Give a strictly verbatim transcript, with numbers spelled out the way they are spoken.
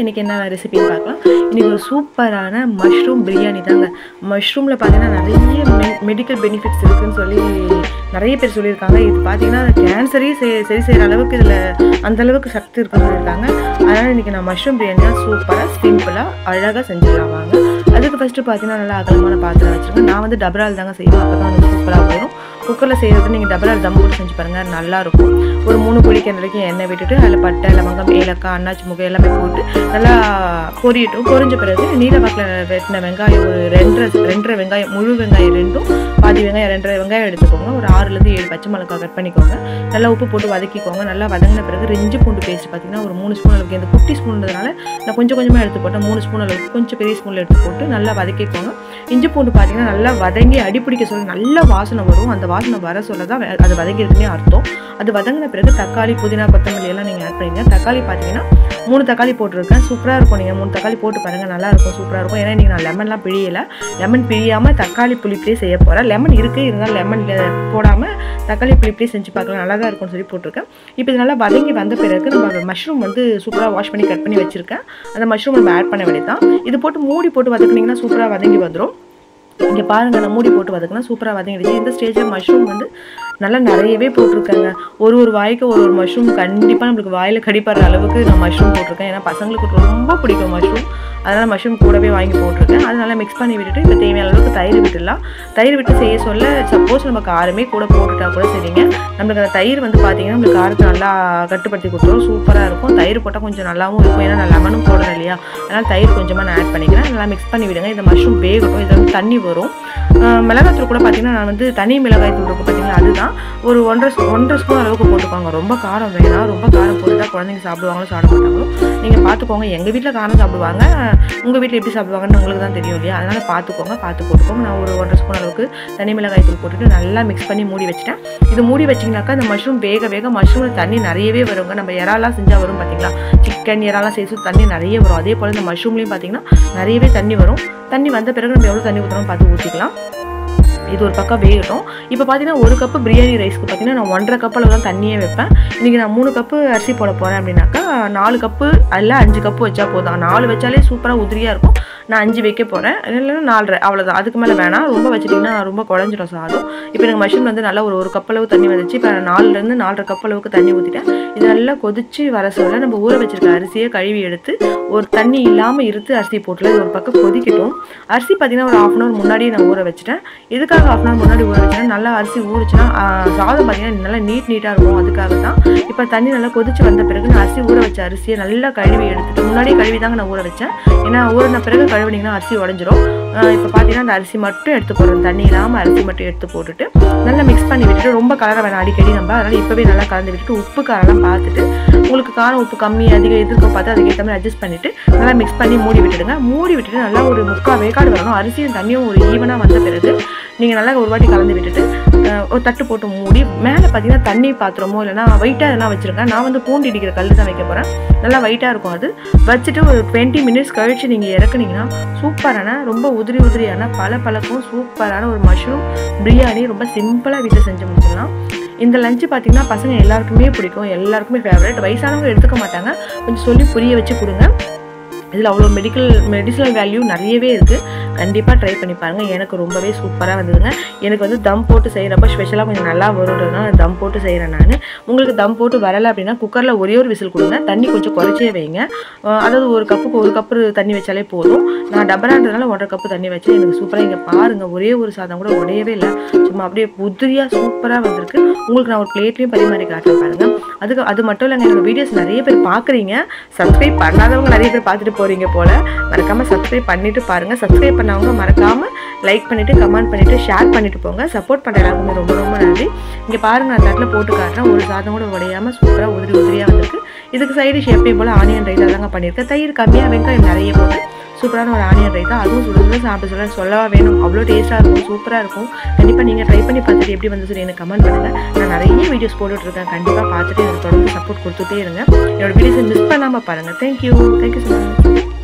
இன்றைக்கி என்ன ரெசிபின்னு பார்க்கலாம். இன்றைக்கி ஒரு சூப்பரான மஷ்ரூம் பிரியாணி தாங்க. மஷ்ரூமில் பார்த்தீங்கன்னா நிறைய மெ மெடிக்கல் பெனிஃபிட்ஸ் இருக்குதுன்னு சொல்லி நிறைய பேர் சொல்லியிருக்காங்க. இது பார்த்தீங்கன்னா கேன்சரே செ சரி செய்கிற அளவுக்கு இதில் அந்தளவுக்கு சக்தி இருக்குன்னு சொல்லியிருக்காங்க. அதனால் இன்றைக்கி நான் மஷ்ரூம் பிரியாணி தான் சூப்பராக சிம்பிளாக அழகாக செஞ்சுக்கலாம் வாங்க. அதுக்கு ஃபஸ்ட்டு பார்த்தீங்கன்னா நல்லா அகலமான பாத்திரம் வச்சுருக்கேன். நான் வந்து டபரால் தாங்க செய்வேன், அப்போ தான் வந்து சூப்பராக வரும். குக்கரில் செய்கிறது நீங்கள் டபரால் தம் போட்டு செஞ்சு பாருங்கள், நல்லாயிருக்கும். ஒரு மூணு குழிக்கிற வரைக்கும் எண்ணெய் விட்டுட்டு அதில் பட்டை, லவங்கம், ஏலக்காய், அன்னாச்சி முகம் எல்லாமே போட்டு நல்லா பொரியட்டும். பொரிஞ்ச பிறகு நீல வாக்கில் வெட்டின வெங்காயம் ஒரு ரெண்டரை ரெண்டரை வெங்காயம், முழு வெங்காயம் ரெண்டும், பாதி வெங்காயம் ரெண்டரை வெங்காயம் எடுத்துக்கோங்க. ஒரு ஆறுலேருந்து ஏழு பச்சை மிளகாய் கட் பண்ணிக்கோங்க. நல்லா உப்பு போட்டு வதக்கிக்கோங்க. நல்லா வதங்கின பிறகு இஞ்சி பூண்டு பேஸ்ட் பார்த்தீங்கன்னா ஒரு மூணு ஸ்பூன் அளவுக்கு, இந்த குட்டி ஸ்பூன்றதுனால நான் கொஞ்சம் கொஞ்சமாக எடுத்து போட்டேன். மூணு ஸ்பூன் அளவுக்கு கொஞ்சம் பெரிய ஸ்பூனில் எடுத்து போட்டு நல்லா வதக்கிக்கோங்க. இஞ்சி பூண்டு பார்த்தீங்கன்னா நல்லா வதங்கி அடிப்பிடிக்க சொல்லி நல்லா வாசனை வரும். அந்த வாசனை வர சொல்ல தான் அது வதங்கிருக்குன்னே அர்த்தம். அது வதங்கின பிறகு தக்காளி, புதினா, கொத்தமல்லி எல்லாம் நீங்கள் ஆட் பண்ணிங்க. தக்காளி பார்த்தீங்கன்னா மூணு தக்காளி போட்டிருக்கேன். சூப்பராக இருக்கும். நீங்கள் மூணு தக்காளி போட்டு பாருங்கள், நல்லாயிருக்கும், சூப்பராக இருக்கும். ஏன்னா இன்றைக்கி நான் லெமன்லாம் பிழியலை. லெமன் பிழியாமல் தக்காளி புளிப்பிலே செய்ய போகிறேன். லெமன் இருக்குது, இருந்தாலும் லெமன் போடாமல் தக்காளி புளிப்பிலே செஞ்சு பார்க்கலாம், நல்லா தான் இருக்கும்னு சொல்லி போட்டிருக்கேன். இப்போ இது நல்லா வதங்கி வந்த பிறகு நம்ம மஷ்ரூம் வந்து சூப்பராக வாஷ் பண்ணி கட் பண்ணி வச்சுருக்கேன். அந்த மஷ்ரூம் நம்ம ஆட் பண்ண வேண்டியது தான். இது போட்டு மூடி போட்டு வதக்குனிங்கன்னா சூப்பராக வதங்கி வந்துடும். இங்கே பாருங்கள், நான் மூடி போட்டு வதக்குனா சூப்பராக வதங்கிடுச்சு. இந்த ஸ்டேஜில் மஷ்ரூம் வந்து நல்லா நிறையவே போட்டிருக்காங்க. ஒரு ஒரு வாய்க்கு ஒரு ஒரு மஷ்ரூம் கண்டிப்பாக நம்மளுக்கு வாயில் கடிப்படுற அளவுக்கு நான் மஷ்ரூம் போட்டிருக்கேன். ஏன்னா பசங்களுக்கு ரொம்ப பிடிக்கும் மஷ்ரூம், அதனால் மஷ்ரூம் கூடவே வாங்கி போட்டிருக்கேன். அதனால் மிக்ஸ் பண்ணி விட்டுட்டு இப்போ தேவையான அளவுக்கு தயிர் விட்டுடலாம். தயிர் விட்டு செய்ய சொல்ல சப்போஸ் நம்ம காரமே கூட போட்டுட்டா கூட சரிங்க. நம்மளுக்கு அந்த தயிர் வந்து பார்த்தீங்கன்னா நம்மளுக்கு காரத்தை நல்லா கட்டுப்படுத்தி கொடுத்துரும், சூப்பராக இருக்கும். தயிர் போட்டால் கொஞ்சம் நல்லாவும் இருக்கும், ஏன்னா நான் லெமனும் போடுறேன் இல்லையா, அதனால் தயிர் கொஞ்சமாக நான் ஆட் பண்ணிக்கிறேன். நல்லா மிக்ஸ் பண்ணி விடுங்க. இந்த மஷ்ரூம் வேகட்டும். இதில் வந்து தண்ணி வரும். மிளகாய்த்தூள் கூட பார்த்தீங்கன்னா நான் வந்து தனி மிளகாய்த்தூள் இருக்கும் பார்த்தீங்கன்னா, அதுதான் ஒரு ஒன்றரை ஒன்றரை ஸ்பூன் அளவுக்கு போட்டுக்கோங்க. ரொம்ப காரம் வேணாம். ரொம்ப காரம் போட்டுட்டா குழந்தைங்க சாப்பிடுவாங்களோ சாப்பிட மாட்டாங்களோ நீங்கள் பார்த்துக்கோங்க. எங்கள் வீட்டில் காரம் சாப்பிடுவாங்க, உங்கள் வீட்டில் எப்படி சாப்பிடுவாங்கன்னு உங்களுக்கு தான் தெரியும் இல்லையா, அதனால் பார்த்துக்கோங்க பார்த்து போட்டுக்கோங்க. நான் ஒரு ஒன்றரை ஸ்பூன் அளவுக்கு தனி மிளகாய் தூள் போட்டுட்டு நல்லா மிக்ஸ் பண்ணி மூடி வச்சுட்டேன். இது மூடி வச்சிங்கனாக்கா இந்த மஷ்ரூம் வேக வேக மஷ்ரூமில் தண்ணி நிறையவே வருங்க. நம்ம இறாலாம் செஞ்சால் வரும் பார்த்தீங்களா, சிக்கன் இறாலாம் செய்ய தண்ணி நிறைய வரும். அதே போல் இந்த மஷ்ரூம்லேயும் பார்த்தீங்கன்னா நிறையவே தண்ணி வரும். தண்ணி வந்த பிறகு நம்ம எவ்வளோ தண்ணி ஊற்றணும் பார்த்து ஊற்றிக்கலாம். இது ஒரு பக்கம் வேகட்டும். இப்போ பார்த்தீங்கன்னா ஒரு கப்பு பிரியாணி ரைஸ்க்கு பார்த்தீங்கன்னா நான் ஒன்றரை கப் அளவு தான் தண்ணியே வைப்பேன். இன்றைக்கி நான் மூணு கப்பு அரிசி போட போகிறேன் அப்படின்னாக்கா நாலு கப்பு அல்ல அஞ்சு கப்பு வச்சா போதும். நாலு வச்சாலே சூப்பராக உதிரியாக இருக்கும். நான் அஞ்சு வைக்க போகிறேன், இல்லைன்னா நாலரை, அவ்வளோதான். அதுக்கு மேலே வேணாம். ரொம்ப வச்சுட்டிங்கன்னா ரொம்ப குழஞ்சிடும் சாதம். இப்போ எனக்கு மஷ்ரூம் வந்து நல்லா ஒரு ஒரு கப் அளவு தண்ணி வந்துச்சு. இப்போ நாலுலேருந்து நாலரை கப் அளவுக்கு தண்ணி ஊற்றிட்டேன். இது நல்லா கொதிச்சு வர சொல்ல நம்ம ஊற வச்சிருக்க அரிசியை கழுவி எடுத்து ஒரு தண்ணி இல்லாமல் இருத்து அரிசி போட்டுல இது ஒரு பக்கம் கொதிக்கட்டும். அரிசி பார்த்தீங்கன்னா ஒரு ஹாஃப் அன் ஹவர் முன்னாடியே நான் ஊற வச்சுட்டேன். இதுக்காக ஹாஃப் அன் ஹவர் முன்னாடி ஊற வச்சுட்டேன். நல்லா அரிசி ஊறிச்சுன்னா சாதம் பார்த்தீங்கன்னா நல்லா நீட் நீட்டாக இருக்கும். அதுக்காக தான் இப்போ தண்ணி நல்லா கொதிச்சு வந்த பிறகு நான் அரிசி ஊற வச்ச அரிசியை நல்லா கழுவி எடுத்துட்டு, முன்னாடியே கழுவி தாங்க நான் ஊற வச்சேன். ஏன்னா ஊறின பிறகு கழுவினீங்கன்னா அரிசி உடஞ்சிரும். இப்போ பார்த்தீங்கன்னா அந்த அரிசி மட்டும் எடுத்து போடுறோம், தண்ணி இல்லாமல் அரிசி மட்டும் எடுத்து போட்டுட்டு நல்லா மிக்ஸ் பண்ணி விட்டுட்டு, ரொம்ப கலர வேணாம் அடிக்கடி நம்ம, அதனால் இப்போவே நல்லா கலந்து விட்டுட்டு உப்பு காரெல்லாம் பார்த்துட்டு உங்களுக்கு காரம் உப்பு கம்மி அதிகம் எதிர்க்க பார்த்து அதுக்கேற்ற மாதிரி அட்ஜஸ்ட் பண்ணிவிட்டு நல்லா மிக்ஸ் பண்ணி மூடி விட்டுடுங்க. மூடி விட்டுட்டு நல்லா ஒரு முக்கால் வேக்காடு வரணும். அரிசியும் தண்ணியும் ஒரு ஈவனாக வந்த பிறகு நீங்கள் நல்லா ஒரு வாட்டி கலந்து விட்டுட்டு ஒரு தட்டு போட்டு மூடி மேலே பார்த்தீங்கன்னா தண்ணி பாத்திரமோ இல்லைனா வெயிட்டாக எதனா வச்சுருக்கேன். நான் வந்து பூண்டு இடிக்கிற கல் தான் வைக்க போகிறேன். நல்லா வெயிட்டாக இருக்கும். அது வச்சுட்டு ஒரு டுவெண்ட்டி மினிட்ஸ் கழித்து நீங்கள் இறக்குனீங்கன்னா சூப்பரான ரொம்ப உதிரி உதிரியான பல பழக்கும் சூப்பரான ஒரு மஷ்ரூம் பிரியாணி ரொம்ப சிம்பிளாக வீட்டில் செஞ்சு முடிச்சிடலாம். இந்த லஞ்சு பார்த்தீங்கன்னா பசங்க எல்லாருக்குமே பிடிக்கும், எல்லாருக்குமே ஃபேவரட். வயசானவங்க எடுத்துக்க மாட்டாங்க, கொஞ்சம் சொல்லி புரிய வச்சு கொடுங்க. இதில் அவ்வளோ மெடிக்கல் மெடிசனல் வேல்யூ நிறையவே இருக்குது. கண்டிப்பாக ட்ரை பண்ணி பாருங்கள். எனக்கு ரொம்பவே சூப்பராக வந்ததுங்க. எனக்கு வந்து தம் போட்டு செய்கிறப்ப ஸ்பெஷலாக கொஞ்சம் நல்லா வரும்ன்றதுனால தம் போட்டு செய்கிறேன் நான். உங்களுக்கு தம் போட்டு வரலை அப்படின்னா குக்கரில் ஒரே ஒரு விசில் கொடுங்க, தண்ணி கொஞ்சம் குறைச்சே வைங்க. அதாவது ஒரு கப்புக்கு ஒரு கப்பு தண்ணி வச்சாலே போதும். நான் டபரான்றதுனால ஒன்றரை கப்பு தண்ணி வச்சு எனக்கு சூப்பராக இங்கே பாருங்கள், ஒரே ஒரு சாதம் கூட உடையவே இல்லை, சும்மா அப்படியே உதிரியாக சூப்பராக வந்திருக்கு. உங்களுக்கு நான் ஒரு பிளேட்லேயும் பரிமாறி காட்டுறேன் பாருங்கள். அதுக்கு அது மட்டும் இல்லைங்க, என்னோடய வீடியோஸ் நிறைய பேர் பார்க்குறீங்க, சப்ஸ்கிரைப் பண்ணாதவங்க நிறைய பேர் பார்த்துட்டு போகிறீங்க போல். மறக்காமல் சப்ஸ்கிரைப் பண்ணிவிட்டு பாருங்கள். சப்ஸ்கிரைப் பண்ணவங்க மறக்காமல் லைக் பண்ணிவிட்டு கமெண்ட் பண்ணிவிட்டு ஷேர் பண்ணிவிட்டு போங்க. சப்போர்ட் பண்ணுற எல்லாருக்குமே ரொம்ப ரொம்ப நன்றி. இங்கே பாருங்கள், நான் தட்டில் போட்டு காட்டுறேன். ஒரு சாதம் கூட உடையாமல் சூப்பராக உதிரி உதிரியாக வந்திருக்கு. இதுக்கு சைடு ஷேப்பே போல் ஆனியன் ரைத்தா தாங்க பண்ணியிருக்கேன். தயிர் கம்மியாக வெங்காயம் நிறைய போட்டு சூப்பரான ஒரு ஆனியன் ரைத்தா, அதுவும் சுடுறது சாப்பிட சொல்ல சொல்லவா வேணும், அவ்வளோ டேஸ்ட்டாக இருக்கும், சூப்பராக இருக்கும். கண்டிப்பாக நீங்கள் ட்ரை பண்ணி பார்த்துட்டு எப்படி வந்து சொல்லி எனக்கு கமெண்ட் பண்ணுங்கள். நான் நிறைய வீடியோஸ் போட்டுட்ருக்கேன், கண்டிப்பாக பார்த்துட்டு எனக்கு தொடர்ந்து சப்போர்ட் கொடுத்துட்டே இருங்க. என்னோடய வீடியோஸை மிஸ் பண்ணாமல் பாருங்கள். Thank you thank you so much.